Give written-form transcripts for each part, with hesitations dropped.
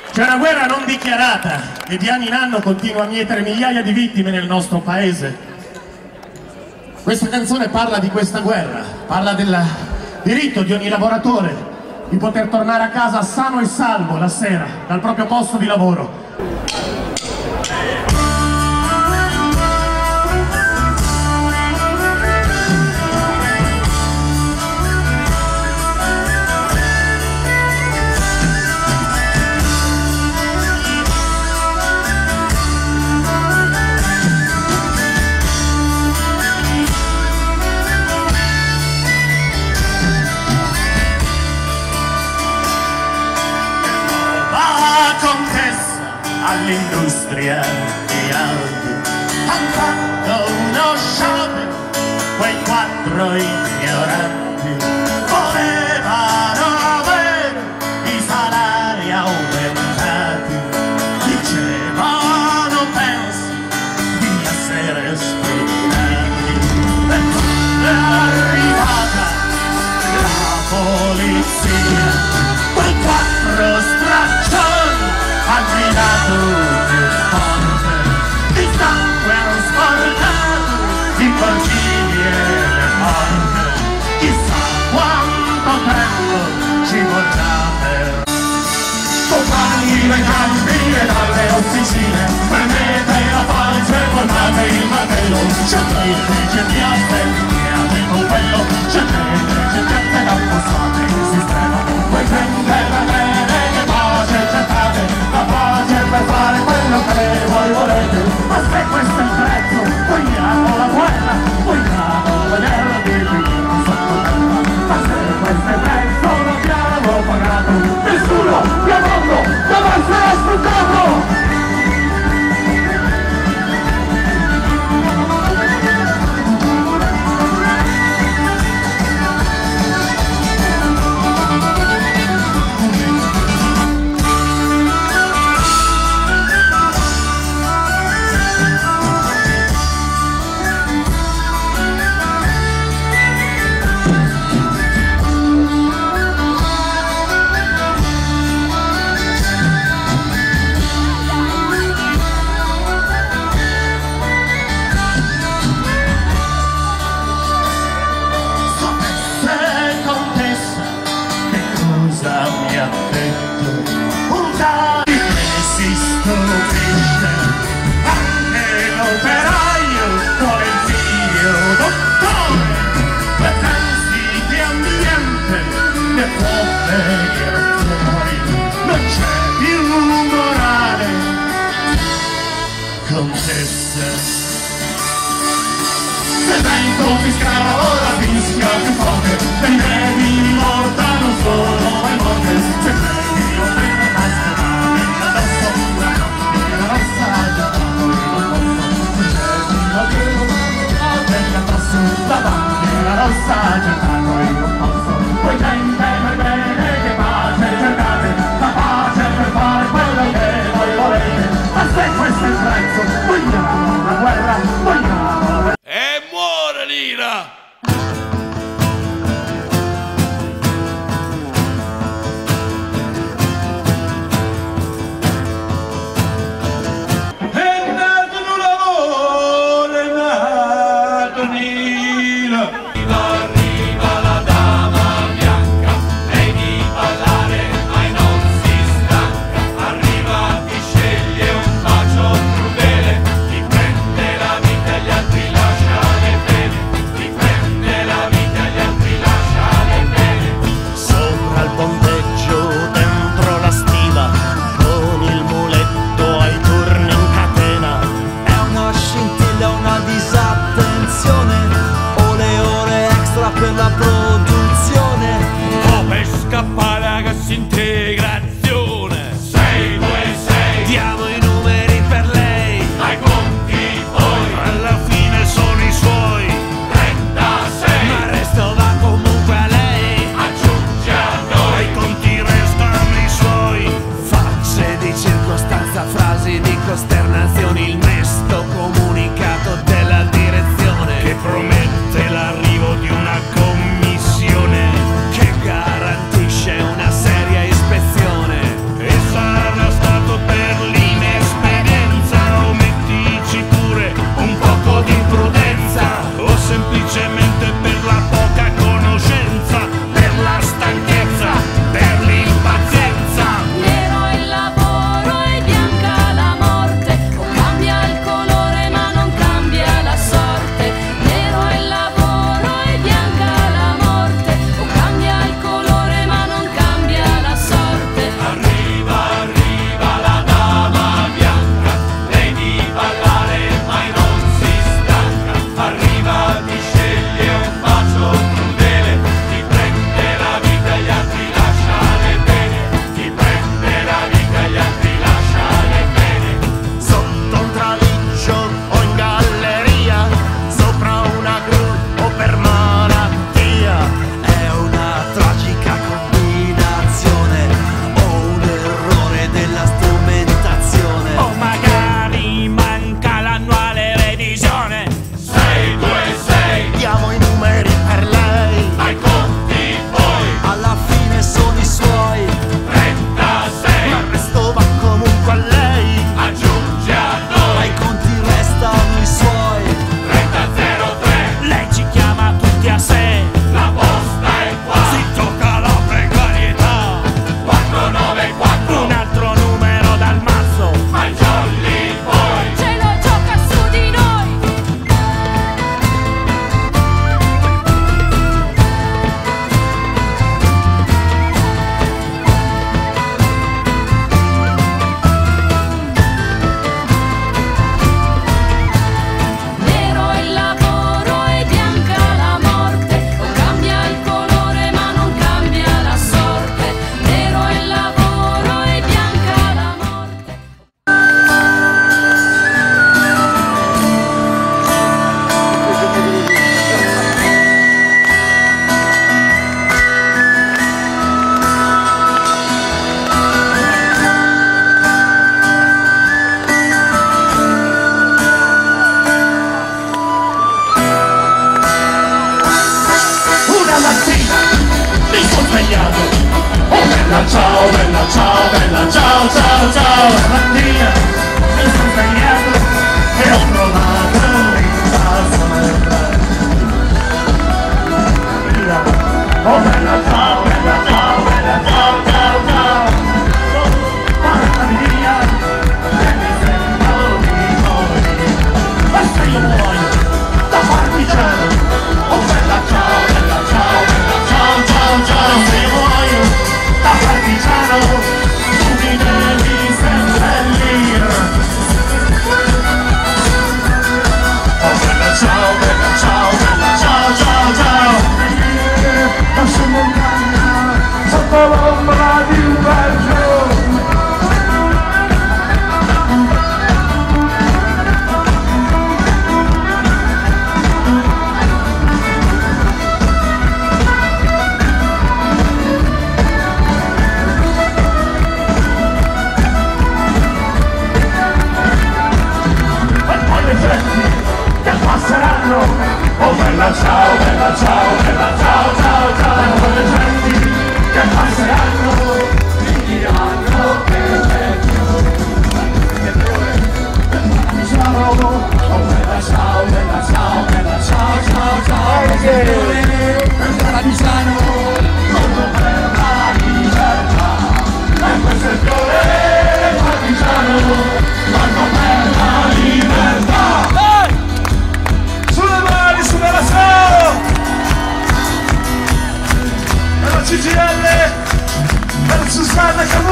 C'è una guerra non dichiarata che di anno in anno continua a mietere migliaia di vittime nel nostro paese. Questa canzone parla di questa guerra, parla del diritto di ogni lavoratore di poter tornare a casa sano e salvo la sera dal proprio posto di lavoro. All'industria di Aldo hanno fatto uno shopping, quei quattro ignoranti volevano avere i salari aumentati, dicevano pensi di essere sfruttati. È arrivata la polizia, quei quattro straccioni hanno gridato più forte, di sangue hanno sporcato i porcini e le porte. Chissà quanto tempo ci vorrà per toccare le gambe dalle officine, prendete la pace e portate il martello, scendete gente aspettate con quello, scendete gente da passare il sistema, voi prendete bene che pace cercate, la pace per fare quello che voi volete, ma se questo è il prezzo, vogliamo la guerra, vogliamo vederla di più sotto terra, ma se questo è il prezzo l'abbiamo pagato, nessuno al mondo deve essere sfruttato!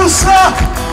Russa!